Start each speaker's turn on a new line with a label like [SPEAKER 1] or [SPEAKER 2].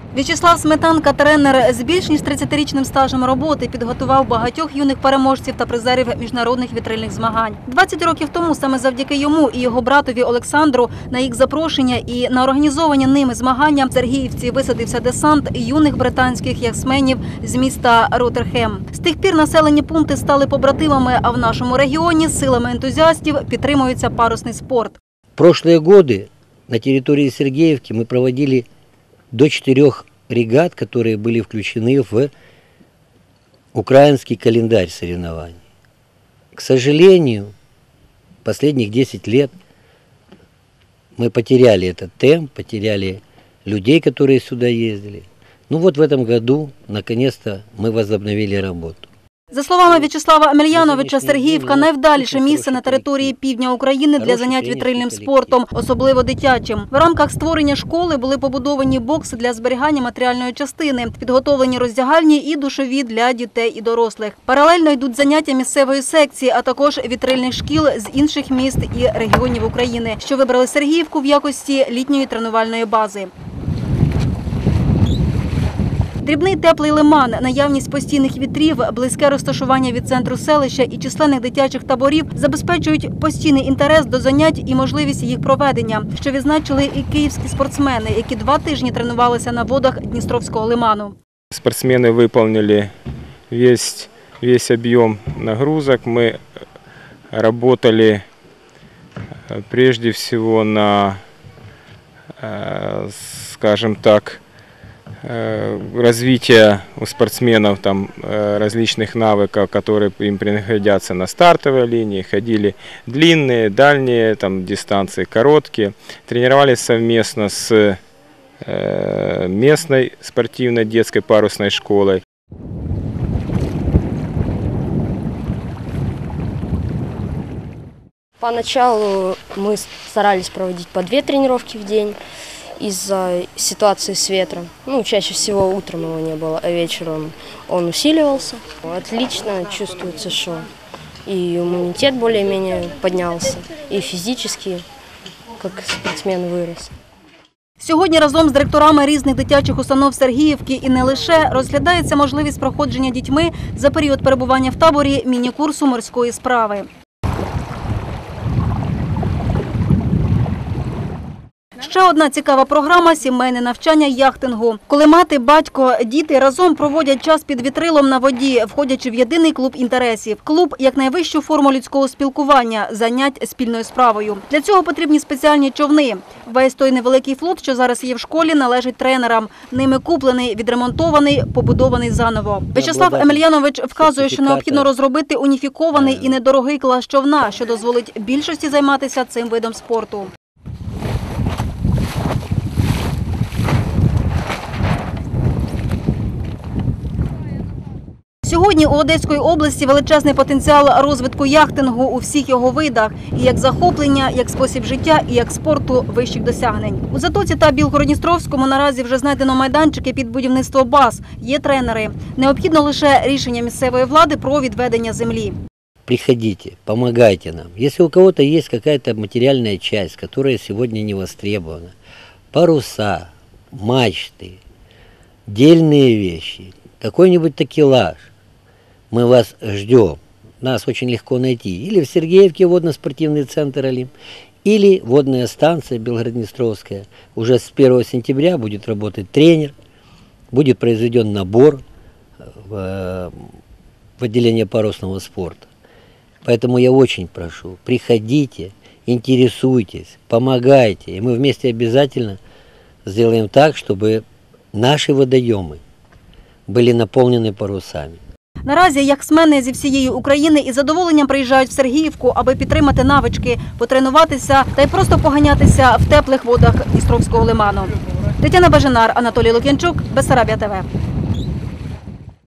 [SPEAKER 1] В'ячеслав Сметанка, тренер з більш ніж 30-річним стажем роботи, підготував багатьох юних переможців та призерів міжнародних вітрильних змагань. 20 років тому саме завдяки йому і його братові Олександру на їх запрошення і на організовані ними змагання в Сергіївці висадився десант юних британських яхтсменів з міста Роттерхем. З тих пір населені пункти стали побратимами, а в нашому регіоні силами ентузіастів підтримується парусний спорт.
[SPEAKER 2] В прошлые годы на территории Сергеевки мы проводили до 4 регат, которые были включены в украинский календарь соревнований. К сожалению, последних 10 лет мы потеряли этот темп, потеряли людей, которые сюда ездили. Ну вот в этом году, наконец-то, мы возобновили работу.
[SPEAKER 1] За словами В'ячеслава Емельяновича, Сергіївка – найвдаліше місце на території півдня України для занять вітрильним спортом, особливо дитячим. В рамках створення школи були побудовані бокси для зберігання матеріальної частини, підготовлені роздягальні і душові для дітей і дорослих. Паралельно йдуть заняття місцевої секції, а також вітрильних шкіл з інших міст і регіонів України, що вибрали Сергіївку в якості літньої тренувальної бази. Дрібний теплий лиман, наявність постійних вітрів, близьке розташування від центру селища і численних дитячих таборів забезпечують постійний інтерес до занять і можливість їх проведення, що відзначили і київські спортсмени, які 2 тижні тренувалися на водах Дністровського лиману.
[SPEAKER 3] Спортсмены выполнили весь объем нагрузок. Мы работали прежде всего на, скажем так, развитие у спортсменов различных навыков, которые им пригодятся на стартовой линии. Ходили длинные, дальние дистанции, короткие. Тренировались совместно с местной спортивной детской парусной школой.
[SPEAKER 4] Поначалу мы старались проводить по 2 тренировки в день. Из-за ситуации с ветром. Чаще всего утром его не было, а вечером он усиливался. Отлично чувствуется, что и иммунитет более-менее поднялся, и физически, как спортсмен, вырос.
[SPEAKER 1] Сьогодні разом з директорами різних дитячих установ Сергіївки і не лише розглядається можливість проходження дітьми за період перебування в таборі міні-курсу морської справи. Ще одна цікава програма – сімейне навчання яхтингу. Коли мати, батько, діти разом проводять час під вітрилом на воді, входячи в єдиний клуб інтересів. Клуб – як найвищу форму людського спілкування, занять спільною справою. Для цього потрібні спеціальні човни. Весь той невеликий флот, що зараз є в школі, належить тренерам. Ними куплений, відремонтований, побудований заново. В'ячеслав Емельянович вказує, що необхідно розробити уніфікований і недорогий клас човна, що дозволить більшості займатися цим видом спорту. Сьогодні у Одеської області величезний потенціал розвитку яхтингу у всіх його видах. І як захоплення, як спосіб життя, і як спорту вищих досягнень. У Затоці та Білгород-Дністровському наразі вже знайдено майданчики під будівництво баз. Є тренери. Необхідно лише рішення місцевої влади про відведення землі.
[SPEAKER 2] Приходите, помогайте нам. Если у кого-то есть какая-то материальная часть, которая сегодня не востребована, паруса, мачты, дельные вещи, какой-нибудь такелаж, мы вас ждем. Нас очень легко найти. Или в Сергеевке водно-спортивный центр «Олимп», или водная станция Белгород-Днестровская. Уже с 1 сентября будет работать тренер, будет произведен набор в отделение парусного спорта. Поэтому я очень прошу, приходите, интересуйтесь, помогайте. И мы вместе обязательно сделаем так, чтобы наши водоемы були наповнені парусами.
[SPEAKER 1] Наразі яхтсмени зі всієї України із задоволенням приїжджають в Сергіївку, аби підтримати навички, потренуватися та й просто поганятися в теплих водах Дністровського лиману. Тетяна Бажанар, Анатолій Лук'янчук, Бессарабія ТВ.